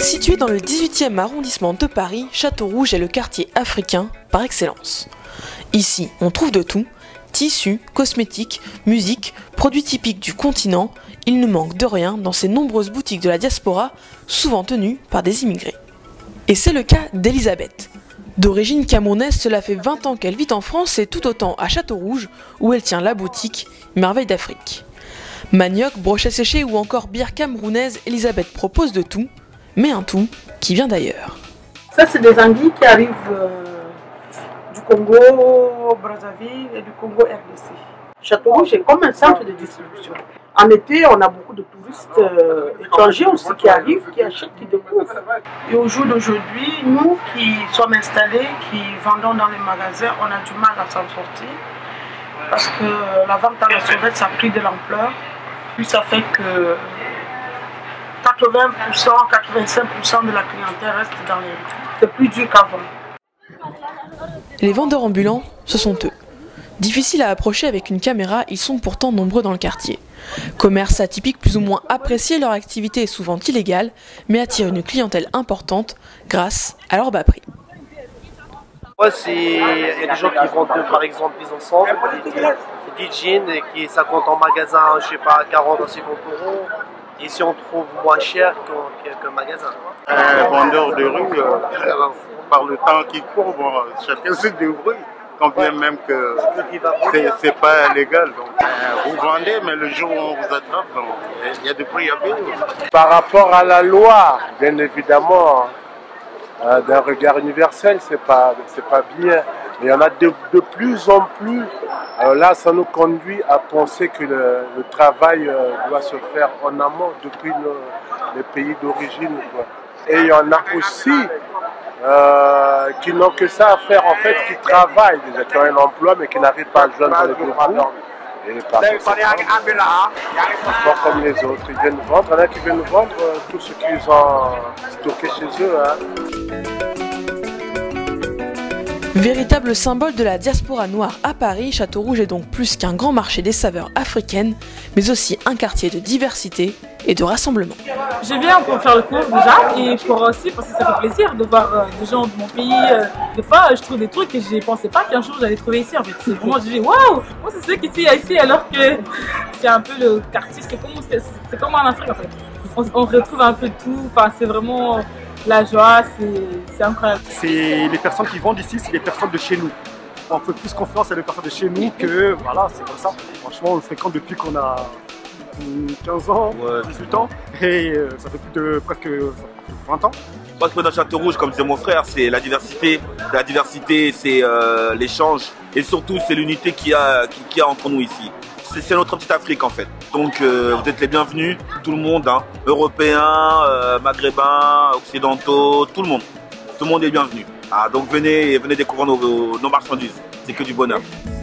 Situé dans le 18e arrondissement de Paris, Château-Rouge est le quartier africain par excellence. Ici, on trouve de tout, tissus, cosmétiques, musique, produits typiques du continent, il ne manque de rien dans ces nombreuses boutiques de la diaspora, souvent tenues par des immigrés. Et c'est le cas d'Elisabeth. D'origine camerounaise, cela fait 20 ans qu'elle vit en France et tout autant à Château-Rouge, où elle tient la boutique Merveille d'Afrique. Manioc, brochets séchés ou encore bière camerounaise, Elisabeth propose de tout, mais un tout qui vient d'ailleurs. Ça, c'est des anguilles qui arrivent du Congo, Brazzaville et du Congo RDC. Château-Rouge est comme un centre de distribution. En été, on a beaucoup de touristes étrangers aussi qui arrivent, qui achètent, qui découvrent. Et au jour d'aujourd'hui, nous qui sommes installés, qui vendons dans les magasins, on a du mal à s'en sortir. Parce que la vente à la sauvette, ça a pris de l'ampleur. Puis ça fait que 80%, 85% de la clientèle reste dans les rues. C'est plus dur qu'avant. Les vendeurs ambulants, ce sont eux. Difficiles à approcher avec une caméra, ils sont pourtant nombreux dans le quartier. Commerce atypique plus ou moins apprécié, leur activité est souvent illégale, mais attire une clientèle importante grâce à leur bas prix. Ouais, il y a des gens qui vendent par exemple des ensembles, des jeans qui ça compte en magasin, je sais pas, 40 ou 50 €. Ici on trouve moins cher qu'un magasin. Vendeur de rue, par le temps qui court, bon, chacun se débrouille. Quand bien même que c'est pas légal. Donc, vous vendez, mais le jour où on vous attrape, il y a des prix à payer. Par rapport à la loi, bien évidemment, d'un regard universel, c'est pas bien. Mais il y en a de plus en plus. Là, ça nous conduit à penser que le travail doit se faire en amont depuis les pays d'origine. Et il y en a aussi qui n'ont que ça à faire, en fait, qui travaillent, déjà, qui ont un emploi, mais qui n'arrivent pas à joindre les deux bouts. Et par conséquent, comme les autres, ils viennent vendre, il y en a qui viennent vendre tout ce qu'ils ont stocké chez eux. Véritable symbole de la diaspora noire à Paris, Château-Rouge est donc plus qu'un grand marché des saveurs africaines, mais aussi un quartier de diversité et de rassemblement. Je viens pour faire le cours déjà et pour aussi parce que ça fait plaisir de voir des gens de mon pays. Des fois, je trouve des trucs que je ne pensais pas qu'un jour j'allais trouver ici. En fait, c'est vraiment, je dis waouh, moi c'est ce qu'il y a ici alors que c'est un peu le quartier, c'est comme en Afrique en fait. On retrouve un peu tout, enfin, c'est vraiment la joie, c'est incroyable. C'est les personnes qui vendent ici, c'est les personnes de chez nous. On fait plus confiance à les personnes de chez nous que voilà, c'est comme ça. Franchement, on le fréquente depuis qu'on a 15 ans, 18 ans, et ça fait plus de presque 20 ans. Moi, ce que dans Château-Rouge, comme disait mon frère, c'est la diversité. La diversité, c'est l'échange, et surtout, c'est l'unité qu'il y a entre nous ici. C'est notre petite Afrique en fait. Donc vous êtes les bienvenus, tout le monde, hein, Européens, Maghrébins, Occidentaux, tout le monde. Tout le monde est bienvenu. Ah, donc venez découvrir nos marchandises. C'est que du bonheur.